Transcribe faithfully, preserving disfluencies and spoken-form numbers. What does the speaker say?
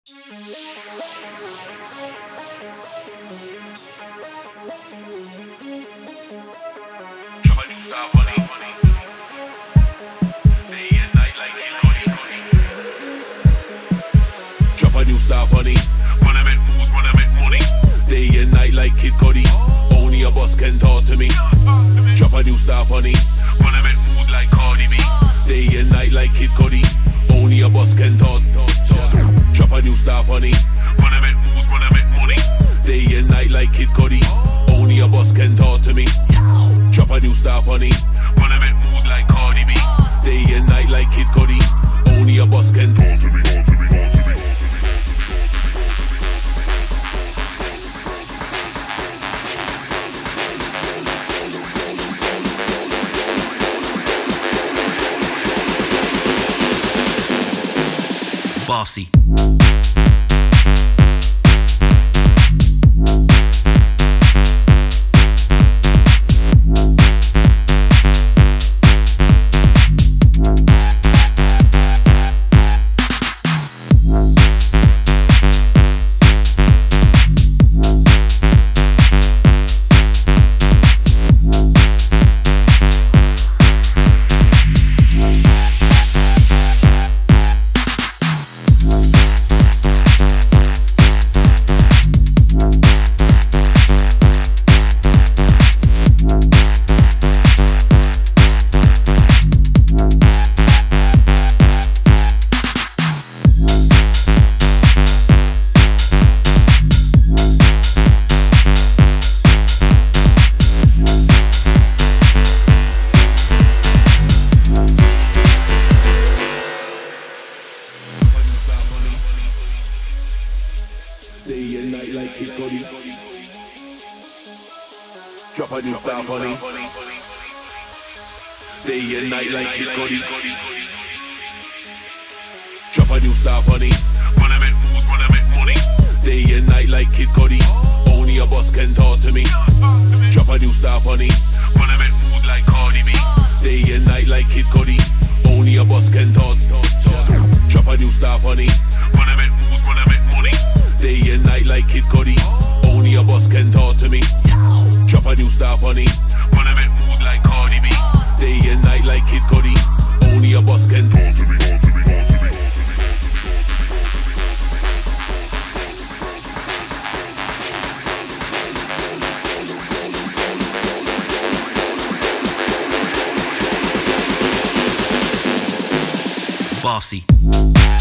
Drop a new star bunny. Wanna make moves, wanna make money. Day and night like Kid Cudi. Only a boss can talk to me. Drop a new star bunny. Wanna make moves like Cardi B. Day and night like Kid Cudi. Only a boss can talk. Drop a new star bunny. Wanna make moves, wanna make money. Day and night like Kid Cudi. Only a boss can talk to me. Drop a new star bunny. Wanna make moves like Cardi B. Day and night like Kid Cudi. Only a boss can talk to me. Bossy. Day and night like Kid Cudi. Drop a new star bunny. Day and night like Kid Cudi. Drop a new star bunny. Wanna make moves, wanna make money. Day and night like Kid Cudi. Only a boss can talk to me. Drop a new star bunny. Wanna make moves like Cardi B. Day and night like Kid Cudi. Only a boss can talk. Drop a new star bunny. Wanna make moves, wanna make money. Day and night like Kid Cudi. Only a boss can talk to me. Drop a new star bunny. Wanna make moves like Cardi B. Day and night like Kid Cudi. Only a boss can talk to me. Bossy.